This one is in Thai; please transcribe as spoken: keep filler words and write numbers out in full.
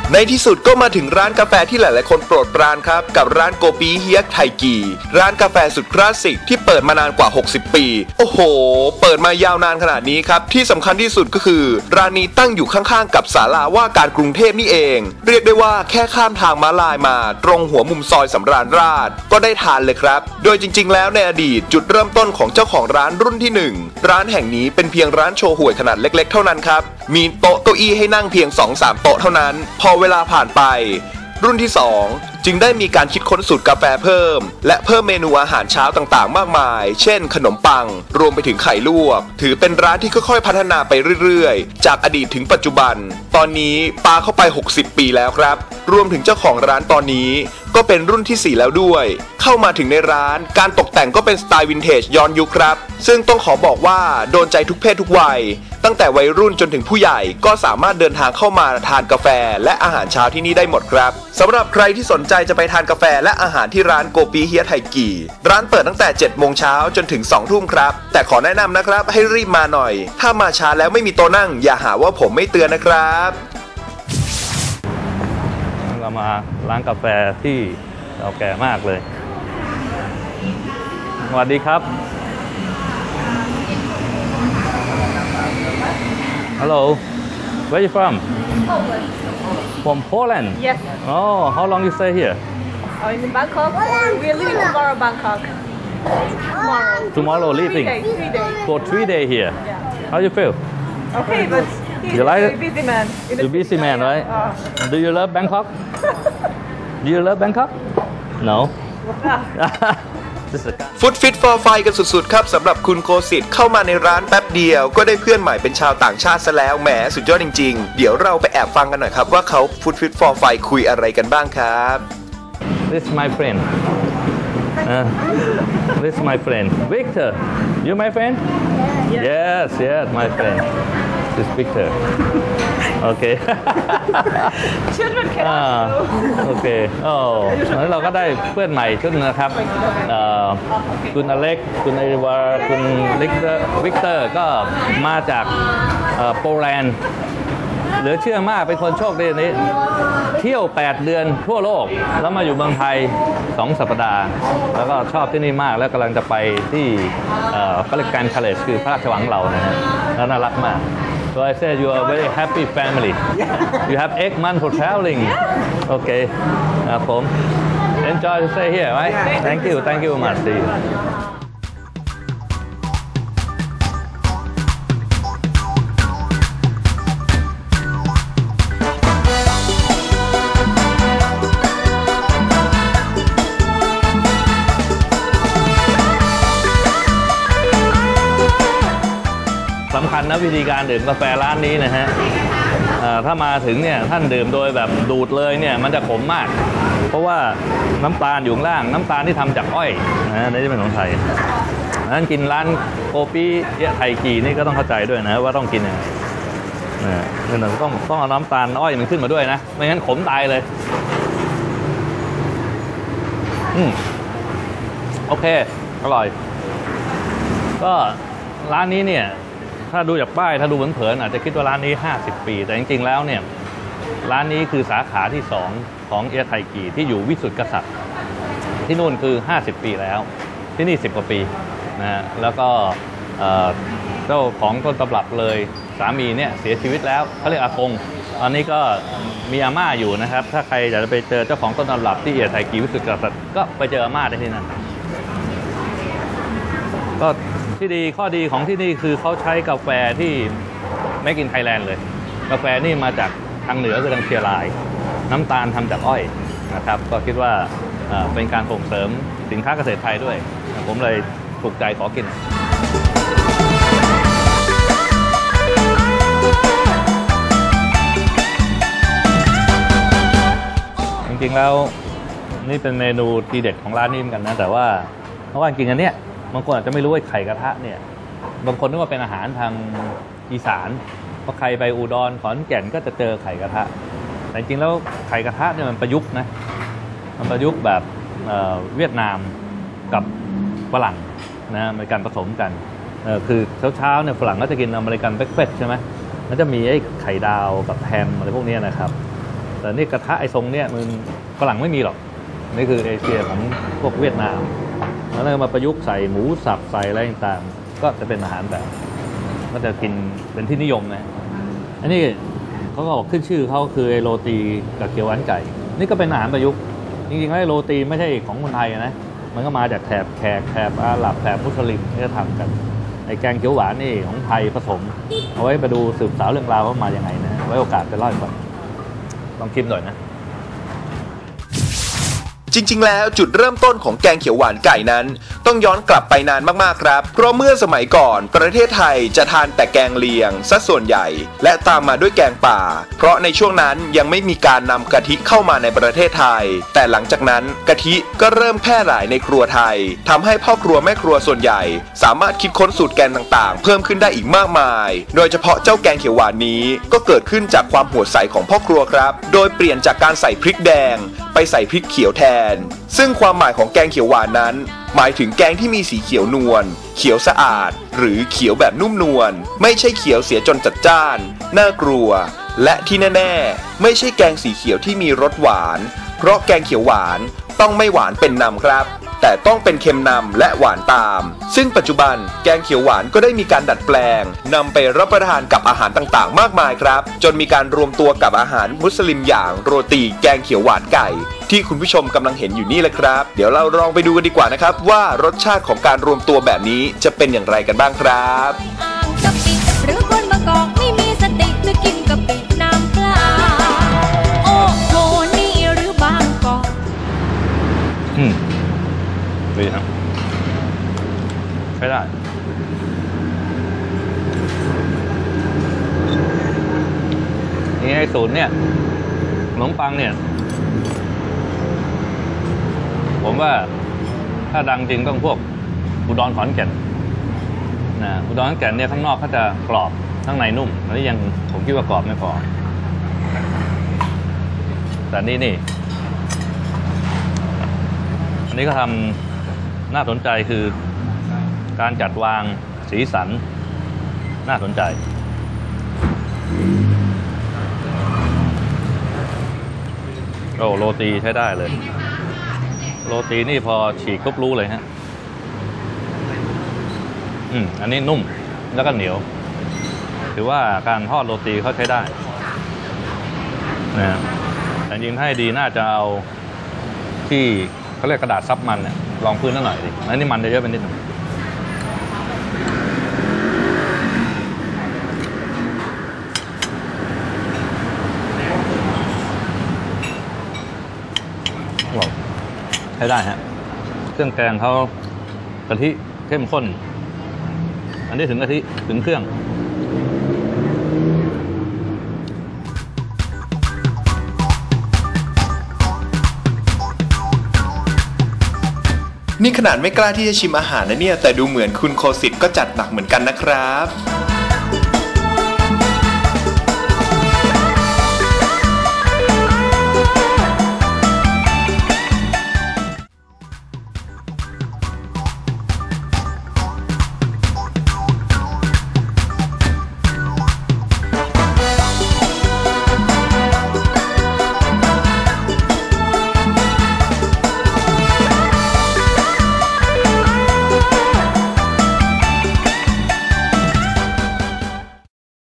ในที่สุดก็มาถึงร้านกาแฟที่หลายๆคนโปรดปรานครับกับร้านโกปีเฮียกไทกีร้านกาแฟสุดคลาสสิกที่เปิดมานานกว่าหกสิบปีโอ้โหเปิดมายาวนานขนาดนี้ครับที่สำคัญที่สุดก็คือร้านนี้ตั้งอยู่ข้างๆกับศาลาว่าการกรุงเทพนี่เองเรียกได้ว่าแค่ข้ามทางม้าลายมาตรงหัวมุมซอยสำราญราษฎร์ก็ได้ทานเลยครับโดยจริงๆแล้วในอดีตจุดเริ่มต้นของเจ้าของร้านรุ่นที่หนึ่งร้านแห่งนี้เป็นเพียงร้านโชห่วยขนาดเล็กๆเท่านั้นครับมีโต๊ะเก้าอี้ให้นั่งเพียง สองถึงสาม โต๊ะเท่านั้นพอเวลาผ่านไปรุ่นที่สองจึงได้มีการคิดค้นสูตรกาแฟเพิ่มและเพิ่มเมนูอาหารเช้าต่างๆมากมายเช่นขนมปังรวมไปถึงไข่ลวกถือเป็นร้านที่ค่อยๆพัฒนาไปเรื่อยๆจากอดีตถึงปัจจุบันตอนนี้ปาเข้าไปหกสิบปีแล้วครับรวมถึงเจ้าของร้านตอนนี้ก็เป็นรุ่นที่สี่แล้วด้วยเข้ามาถึงในร้านการตกแต่งก็เป็นสไตล์วินเทจย้อนยุคครับซึ่งต้องขอบอกว่าโดนใจทุกเพศทุกวัยตั้งแต่วัยรุ่นจนถึงผู้ใหญ่ก็สามารถเดินทางเข้ามาทานกาแฟและอาหารเช้าที่นี่ได้หมดครับสำหรับใครที่สนใจจะไปทานกาแฟและอาหารที่ร้านโกปีเฮียไทกีร้านเปิดตั้งแต่เจ็ดโมงเช้าจนถึงสองทุ่มครับแต่ขอแนะนำนะครับให้รีบมาหน่อยถ้ามาช้าแล้วไม่มีโต๊ะนั่งอย่าหาว่าผมไม่เตือนนะครับเรามาร้านกาแฟที่เก่าแก่มากเลยสวัสดีครับ Hello Where you from Poland From Poland Yes Oh how long you stay here Oh in Bangkok We're leaving tomorrow Bangkok Tomorrow Tomorrow leaving Three days Three days For three days here Yeah How you feel Okay but he's You like a it? busy man You busy man right uh. Do you love Bangkok Do you love Bangkok No ฟุตฟิตฟอร์ไฟกันสุดๆครับสำหรับคุณโคสิทธิ์เข้ามาในร้านแป๊บเดียวก็ได้เพื่อนใหม่เป็นชาวต่างชาติซะแล้วแหมสุดยอดจริงๆเดี๋ยวเราไปแอบฟังกันหน่อยครับว่าเขาฟุตฟิตฟอร์ไฟคุยอะไรกันบ้างครับ This is my friend uh, This is my friend Victor You my friend Yes yes my friend This is Victor Okay Children can โอเคโอ้แล้วเราก็ได้เพื่อนใหม่ชุดนึงนะครับคุณอเล็กคุณเอวาคุณลิกเตอร์วิกเตอร์ก็มาจากโปแลนด์เหลือเชื่อมากเป็นคนโชคดีนี้เที่ยวแปดเดือนทั่วโลกแล้วมาอยู่เมืองไทยสองสัปดาห์แล้วก็ชอบที่นี่มากแล้วกำลังจะไปที่พระราชการคาเลสคือพระราชวังเรานะฮะแล้วน่ารักมากSo I said you are a very happy family. You have eight months for traveling. Okay. ครับผม Enjoy to stay here, right? Thank you. Thank you very much. See you. สำคัญนะวิธีการดื่มกาแฟร้านนี้นะฮะถ้ามาถึงเนี่ยท่านดื่มโดยแบบดูดเลยเนี่ยมันจะขมมากเพราะว่าน้ำตาลอยู่ข้างล่างน้ำตาลที่ทำจากอ้อยนะนี่จะเป็นของไทยนั้นกินร้านโกปีเฮียไทกีนี่ก็ต้องเข้าใจด้วยนะว่าต้องกินยังไงนี่เราต้องต้องเอาน้ำตาลอ้อยมันขึ้นมาด้วยนะไม่งั้นขมตายเลยอืมโอเคอร่อยก็ร้านนี้เนี่ยถ้าดูจากป้ายถ้าดูเผินๆอาจจะคิดว่าร้านนี้ห้าสิบปีแต่จริงๆแล้วเนี่ยร้านนี้คือสาขาที่สองของเฮียไทกีที่อยู่วิสุทธิกษัตริย์ที่นู่นคือห้าสิบปีแล้วที่นี่สิบกว่าปีนะฮะแล้วก็เจ้าของต้นตำรับเลยสามีเนี่ยเสียชีวิตแล้วเขาเรียกอากงตอนนี้ก็มีอาม่าอยู่นะครับถ้าใครอยากจะไปเจอเจ้าของต้นตำรับที่เฮียไทกีวิสุทธิกษัตริย์ก็ไปเจออาม่าได้ที่นั่นก็ที่ดีข้อดีของที่นี่คือเขาใช้กาแฟที่ Make in Thailand เลยกาแฟนี่มาจากทางเหนือคือทางเชียงรายน้ำตาลทำจากอ้อยนะครับก็คิดว่าเป็นการส่งเสริมสินค้าเกษตรไทยด้วยผมเลยถูกใจขอกินจริงๆแล้วนี่เป็นเมนูทีเด็ดของร้านนี้เหมือนกันนะแต่ว่าเพราะว่าจริงๆอันเนี้ยบางคนอาจจะไม่รู้ว่าไข่กระทะเนี่ยบางคนนึกว่าเป็นอาหารทางอีสานพอใครไปอุดรขอนแก่นก็จะเจอไข่กระทะแต่จริงๆแล้วไข่กระทะเนี่ยมันประยุกต์นะมันประยุกต์แบบ เ, เวียดนามกับฝรั่งนะในการผสมกันคือเช้าๆเนี่ยฝรั่งก็จะกินอเมริกันเบรคเฟสต์ใช่ไหมมันจะมีไอ้ไข่ดาวกับแฮมอะไรพวกนี้นะครับแต่นี่กระทะไอ้ทรงเนี่ยมันฝรั่งไม่มีหรอกนี่คือเอเชียของพวกเวียดนามแล้วเรามาประยุกต์ใส่หมูสับใส่อะไรต่างๆก็จะเป็นอาหารแบบก็จะกินเป็นที่นิยมนะอันนี้เขาก็บอกขึ้นชื่อเขาคือไอโรตีกับเขียวหวานไก่นี่ก็เป็นอาหารประยุกต์จริงๆแล้วโรตีไม่ใช่ของคนไทยนะมันก็มาจากแถบแขกแถบอาหรับแถบมุสลิมที่จะทำกันไอแกงเขียวหวานนี่ของไทยผสมเอาไว้ไปดูสืบสาวเรื่องราวว่ามาอย่างไงนะไว้โอกาสไปเล่าให้ฟังลองชิมหน่อยนะจริงๆแล้วจุดเริ่มต้นของแกงเขียวหวานไก่นั้นต้องย้อนกลับไปนานมากๆครับเพราะเมื่อสมัยก่อนประเทศไทยจะทานแต่แกงเลียงซะส่วนใหญ่และตามมาด้วยแกงป่าเพราะในช่วงนั้นยังไม่มีการนำกะทิเข้ามาในประเทศไทยแต่หลังจากนั้นกะทิก็เริ่มแพร่หลายในครัวไทยทำให้พ่อครัวแม่ครัวส่วนใหญ่สามารถคิดค้นสูตรแกงต่างๆเพิ่มขึ้นได้อีกมากมายโดยเฉพาะเจ้าแกงเขียวหวานนี้ก็เกิดขึ้นจากความโหดใสของพ่อครัวครับโดยเปลี่ยนจากการใส่พริกแดงไปใส่พริกเขียวแทนซึ่งความหมายของแกงเขียวหวานนั้นหมายถึงแกงที่มีสีเขียวนวลเขียวสะอาดหรือเขียวแบบนุ่มนวลไม่ใช่เขียวเสียจนจัดจ้านน่ากลัวและที่แน่ๆไม่ใช่แกงสีเขียวที่มีรสหวานเพราะแกงเขียวหวานต้องไม่หวานเป็นนำครับแต่ต้องเป็นเค็มนำและหวานตามซึ่งปัจจุบันแกงเขียวหวานก็ได้มีการดัดแปลงนำไปรับประทานกับอาหารต่างๆมากมายครับจนมีการรวมตัวกับอาหารมุสลิมอย่างโรตีแกงเขียวหวานไก่ที่คุณผู้ชมกำลังเห็นอยู่นี่แหละครับเดี๋ยวเราลองไปดูกันดีกว่านะครับว่ารสชาติของการรวมตัวแบบนี้จะเป็นอย่างไรกันบ้างครับหรือคนบางกอกไม่มีสติหรือกินกะปิน้ำปลาโอ้โหนี่หรือบางกอกอืมดีครับใช้ได้นี่ไอ้สูตรเนี่ยขนมปังเนี่ยผมว่าถ้าดังจริงต้องพวกอุดรขอนแก่นนะอุดรขอนแก่นเนี่ยข้างนอกเขาจะกรอบข้างในนุ่มอันนี้ยังผมคิดว่ากรอบไม่พอแต่นี่นี่อันนี้ก็ทำน่าสนใจคือการจัดวางสีสันน่าสนใจโอ้โรตีใช้ได้เลยโรตีนี่พอฉีกปุ๊บรู้เลยฮะอืมอันนี้นุ่มแล้วก็เหนียวถือว่าการทอดโรตีเขาใช้ได้นะแต่จริงถ้าให้ดีน่าจะเอาที่เขาเรียกกระดาษซับมันเนี่ยรองพื้นนิดหน่อยดิอันนี้มันจะเยอะไปนิดหนึ่งใช้ได้ฮะเครื่องแกงเขากะทิเข้มข้นอันนี้ถึงกะทิถึงเครื่องนี่ขนาดไม่กล้าที่จะชิมอาหารนะเนี่ยแต่ดูเหมือนคุณโคสิตก็จัดหนักเหมือนกันนะครับ